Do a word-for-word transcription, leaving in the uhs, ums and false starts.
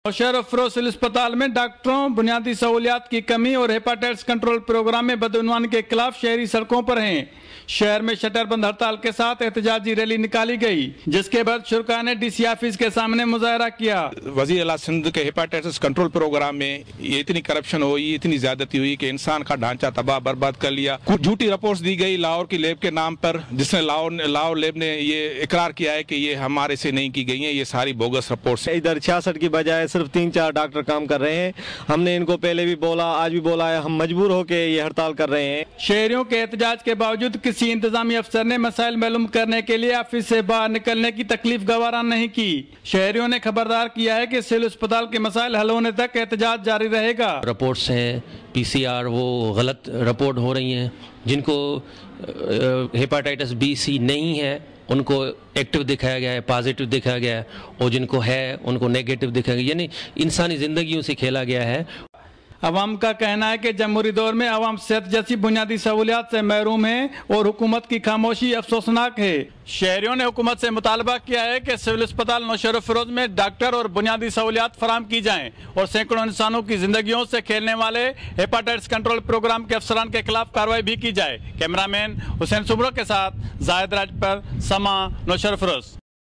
Nowshahr Afroz civil अस्पताल में डॉक्टरों, बुनियादी सहूलियात की कमी और हेपाटाइटिस कंट्रोल प्रोग्राम में बदउनवानी के खिलाफ शहरी सड़कों पर हैं। शहर में शटर बंद हड़ताल के साथ एहतजाजी रैली निकाली गई, जिसके बाद शुरका ने डीसी ऑफिस के सामने मुजाहरा किया। वजीर आला सिंध के हेपाटाइटिस कंट्रोल प्रोग्राम में ये इतनी करप्शन हुई, इतनी ज्यादती हुई कि इंसान का ढांचा तबाह बर्बाद कर लिया। कुछ झूठी रिपोर्ट्स दी गई लाहौर की लैब के नाम पर, जिसने लाहौर लाहौर लैब ने ये इकरार किया है कि ये हमारे से नहीं की गई है, ये सारी बोगस रिपोर्ट्स। इधर छियासठ की बजाय सिर्फ तीन चार डॉक्टर काम कर रहे हैं। हमने इनको पहले भी बोला, आज भी बोला है, हम मजबूर होकर ये हड़ताल कर रहे हैं। शहरियों के एहतजाज के बावजूद किसी इंतजामी अफसर ने मसाइल मालूम करने के लिए ऑफिस से बाहर निकलने की तकलीफ गवारा नहीं की। शहरियों ने खबरदार किया है कि सिविल अस्पताल के मसाइल हल होने तक एहतजाज जारी रहेगा। रिपोर्ट्स हैं पीसीआर वो गलत रिपोर्ट हो रही हैं, जिनको हेपाटाइटिस बी सी नहीं है उनको एक्टिव दिखाया गया है, पॉजिटिव दिखाया गया है, और जिनको है उनको नेगेटिव दिखाया गया, यानी इंसानी जिंदगियों से खेला गया है। अवाम का कहना है कि जमहूरी दौर में अवाम सेहत जैसी बुनियादी सहूलियात से महरूम है और हुकूमत की खामोशी अफसोसनाक है। शहरियों ने हुकूमत से मुतालबा किया है कि सिविल अस्पताल नौशहर अफरोज में डॉक्टर और बुनियादी सहूलियात फराम की जाएं और सैकड़ों इंसानों की जिंदगियों से खेलने वाले हेपाटाइटिस कंट्रोल प्रोग्राम के अफसरान के खिलाफ कार्रवाई भी की जाए। कैमरामैन हुसैन सुब्रो के साथ जाहिद राज पर समा, नौशहर अफरोज।